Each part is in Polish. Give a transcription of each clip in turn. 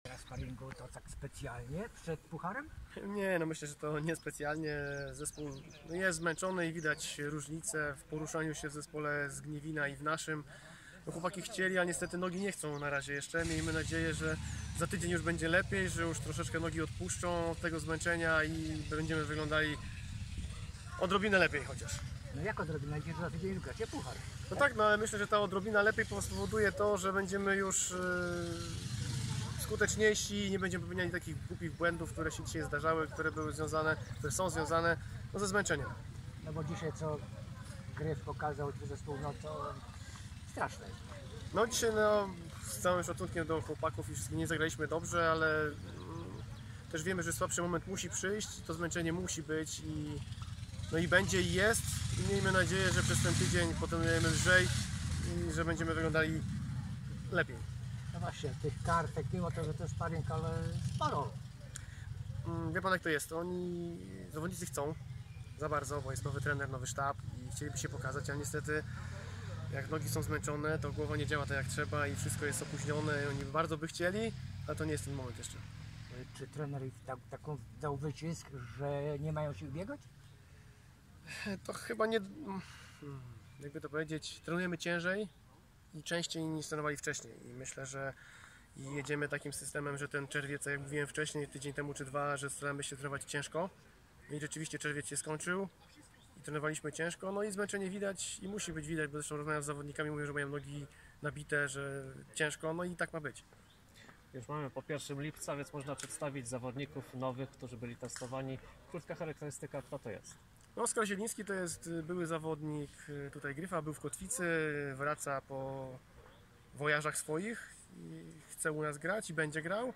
Sparingu to tak specjalnie przed pucharem? Nie, no myślę, że to niespecjalnie. Zespół jest zmęczony i widać różnicę w poruszaniu się w zespole z Gniewina i w naszym. No, chłopaki chcieli, a niestety nogi nie chcą na razie jeszcze. Miejmy nadzieję, że za tydzień już będzie lepiej, że już troszeczkę nogi odpuszczą od tego zmęczenia i będziemy wyglądali odrobinę lepiej chociaż. No jak odrobina, idzie za tydzień gracie puchar. No tak, no ale myślę, że ta odrobina lepiej spowoduje to, że będziemy już skuteczniejsi, nie będziemy popełniali takich głupich błędów, które się dzisiaj zdarzały, które są związane no, ze zmęczeniem. No bo dzisiaj co Gryf pokazał, czy zespół, no to straszne. No dzisiaj no, z całym szacunkiem do chłopaków i wszystkich nie zagraliśmy dobrze, ale też wiemy, że słabszy moment musi przyjść, to zmęczenie musi być no i będzie i jest. I miejmy nadzieję, że przez ten tydzień potem lżej i że będziemy wyglądali lepiej. No właśnie, tych kartek, mimo to, że to jest sparing, ale sporo. Wie pan jak to jest, zawodnicy chcą za bardzo, bo jest nowy trener, nowy sztab i chcieliby się pokazać, ale niestety jak nogi są zmęczone, to głowa nie działa tak jak trzeba i wszystko jest opóźnione i oni bardzo by chcieli, ale to nie jest ten moment jeszcze. Czy trener ich taką dał wycisk, że nie mają sił biegać? To chyba nie, jakby to powiedzieć, trenujemy ciężej i częściej niż trenowali wcześniej i myślę, że jedziemy takim systemem, że ten czerwiec, jak mówiłem wcześniej, tydzień temu czy dwa, że staramy się trenować ciężko i rzeczywiście czerwiec się skończył i trenowaliśmy ciężko, no i zmęczenie widać i musi być widać, bo zresztą rozmawiam z zawodnikami, mówią, że mają nogi nabite, że ciężko, no i tak ma być. Już mamy po 1 lipca, więc można przedstawić zawodników nowych, którzy byli testowani. Krótka charakterystyka, kto to jest? No, Oskar Zieliński to jest były zawodnik tutaj Gryfa, był w Kotwicy, wraca po wojażach swoich i chce u nas grać i będzie grał.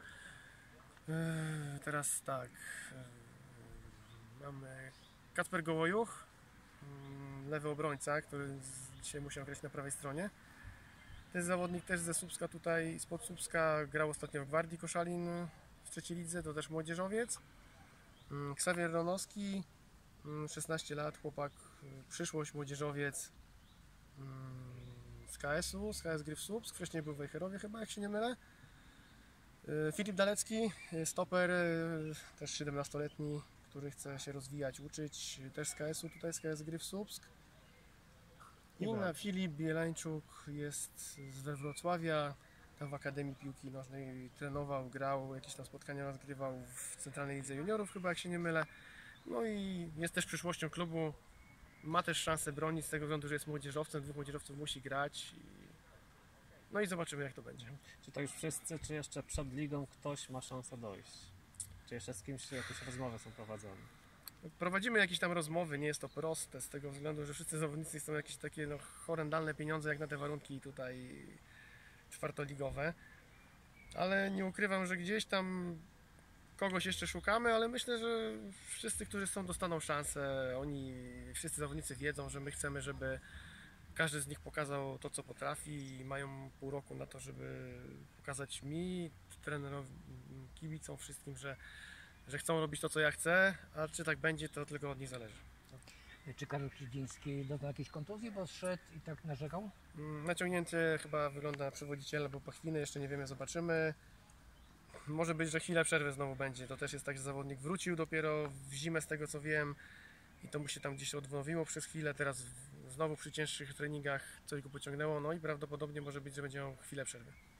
Teraz tak, mamy Kacper Gołojuch, lewy obrońca, który dzisiaj musiał grać na prawej stronie. To jest zawodnik też ze Słupska tutaj, spod Słupska, grał ostatnio w Gwardii Koszalin w trzeciej lidze, to też młodzieżowiec. Ksawier Ronowski, 16 lat, chłopak, przyszłość, młodzieżowiec z KS-u, z KS Gryf Słupsk, wcześniej był w Wejherowie chyba, jak się nie mylę. Filip Dalecki, stoper, też 17-letni, który chce się rozwijać, uczyć, też z KS-u, tutaj z KS Gryf Słupsk. Filip Bielańczuk jest z Wrocławia, tam w Akademii Piłki Nożnej trenował, grał, jakieś tam spotkania rozgrywał w Centralnej Lidze Juniorów chyba, jak się nie mylę. No i jest też przyszłością klubu, ma też szansę bronić z tego względu, że jest młodzieżowcem, dwóch młodzieżowców musi grać. No i zobaczymy jak to będzie. Czy to już wszyscy, czy jeszcze przed ligą ktoś ma szansę dojść? Czy jeszcze z kimś jakieś rozmowy są prowadzone? Prowadzimy jakieś tam rozmowy, nie jest to proste z tego względu, że wszyscy zawodnicy są jakieś takie no, horrendalne pieniądze jak na te warunki tutaj czwartoligowe. Ale nie ukrywam, że gdzieś tam kogoś jeszcze szukamy, ale myślę, że wszyscy, którzy są, dostaną szansę. Wszyscy zawodnicy wiedzą, że my chcemy, żeby każdy z nich pokazał to, co potrafi i mają pół roku na to, żeby pokazać mi, trenerowi, kibicom, wszystkim, że chcą robić to, co ja chcę, a czy tak będzie, to tylko od nich zależy. Czy Karol Śledziński doznał jakiejś kontuzji, bo zszedł i tak narzekał? Naciągnięty chyba wygląda na przewodiciela, bo pochwilę jeszcze nie wiemy, zobaczymy. Może być, że chwilę przerwy znowu będzie. To też jest tak, że zawodnik wrócił dopiero w zimę z tego co wiem i to mu się tam gdzieś odnowiło przez chwilę. Teraz znowu przy cięższych treningach coś go pociągnęło, no i prawdopodobnie może być, że będzie miał chwilę przerwy.